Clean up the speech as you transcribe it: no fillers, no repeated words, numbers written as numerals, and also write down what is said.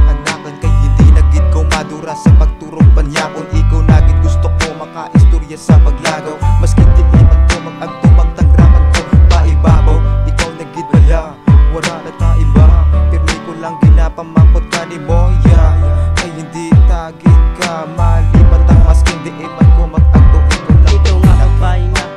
anakan kay hindi nagid ko madura sa pagturong panyakon. Ikaw nagid gusto ko makaistorya sa paglagaw, maski di man ko mag-agtumang tangraman ko paibabaw. Ikaw nagid bala, wala na ta iba, pirmi ko lang ginapamangkot ka ni Moya. Ay hindi tagid ka, malipat ang maski di man ko mag-agto. Ikaw nga ang pahinga